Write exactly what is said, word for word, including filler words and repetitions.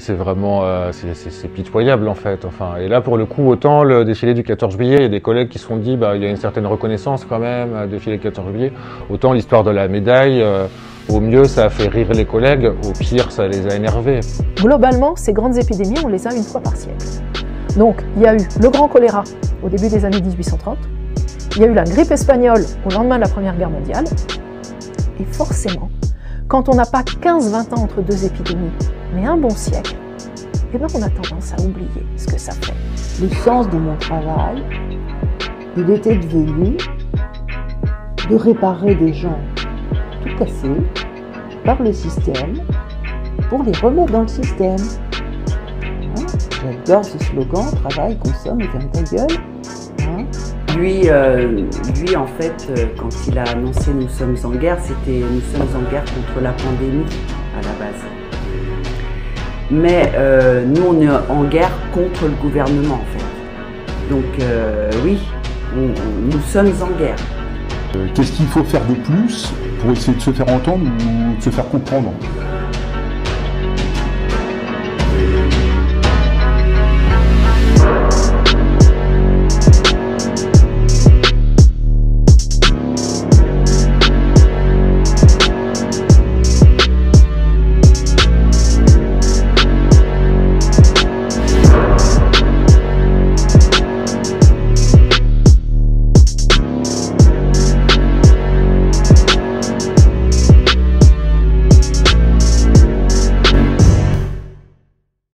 C'est vraiment euh, c'est pitoyable en fait. Enfin, et là pour le coup, autant le défilé du quatorze juillet, il y a des collègues qui se sont dit bah, il y a une certaine reconnaissance quand même à défilé du quatorze juillet, autant l'histoire de la médaille, euh, au mieux ça a fait rire les collègues, au pire ça les a énervés. Globalement, ces grandes épidémies, on les a une fois par siècle. Donc il y a eu le grand choléra au début des années mille huit cent trente, il y a eu la grippe espagnole au lendemain de la Première Guerre mondiale, et forcément, quand on n'a pas quinze vingt ans entre deux épidémies, mais un bon siècle, eh ben on a tendance à oublier ce que ça fait. Le sens de mon travail, il était devenu de réparer des gens tout cassés par le système pour les remettre dans le système. Hein, j'adore ce slogan, travail, consomme et ferme ta gueule. Hein. Lui, euh, lui, en fait, euh, quand il a annoncé « Nous sommes en guerre », c'était « Nous sommes en guerre contre la pandémie » à la base. Mais euh, nous, on est en guerre contre le gouvernement, en fait. Donc euh, oui, on, on, nous sommes en guerre. Euh, Qu'est-ce qu'il faut faire de plus pour essayer de se faire entendre ou de se faire comprendre ?